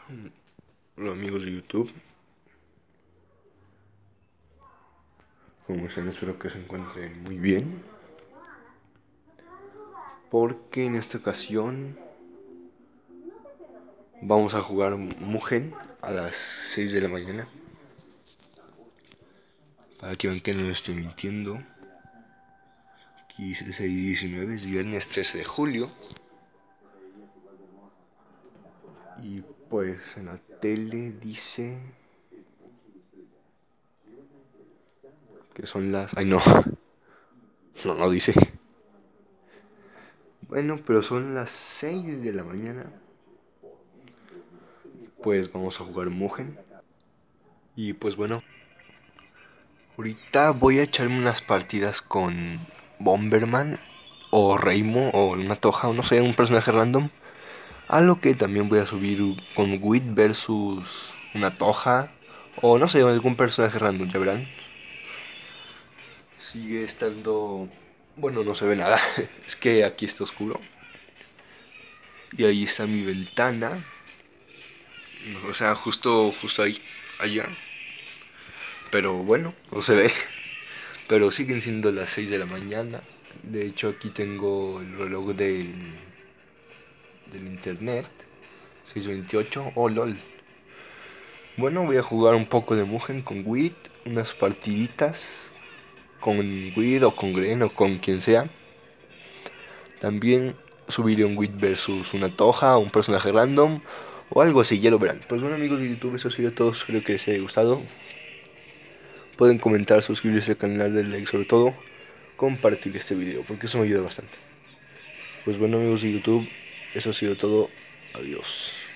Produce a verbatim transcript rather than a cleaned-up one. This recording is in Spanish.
Hola amigos de YouTube, como están, espero que se encuentren muy bien, porque en esta ocasión vamos a jugar Mugen a las seis de la mañana, para que vean que no les estoy mintiendo. Aquí es seis diecinueve, es viernes trece de julio, y pues en la tele dice que son las... Ay no, no, no dice. Bueno, pero son las seis de la mañana. Pues vamos a jugar Mugen. Y pues bueno, ahorita voy a echarme unas partidas con Bomberman o Reimo o una Toja o no sé, un personaje random. A lo que también voy a subir con Wit versus una Toja o no sé, algún personaje random, ya verán. Sigue estando... Bueno, no se ve nada, es que aquí está oscuro. Y ahí está mi ventana. O sea, justo, justo ahí, allá. Pero bueno, no se ve. Pero siguen siendo las seis de la mañana. De hecho, aquí tengo el reloj del, del internet. seis veintiocho. Oh, lol. Bueno, voy a jugar un poco de Mugen con Wit. Unas partiditas. Con Wit o con Gren o con quien sea. También subiré un Wit versus una Toja, un personaje random. O algo así, ya lo verán. Pues bueno amigos de YouTube, eso ha sido todo. Espero que les haya gustado. Pueden comentar, suscribirse al canal, darle like, sobre todo compartir este video, porque eso me ayuda bastante. Pues bueno amigos de YouTube, eso ha sido todo. Adiós.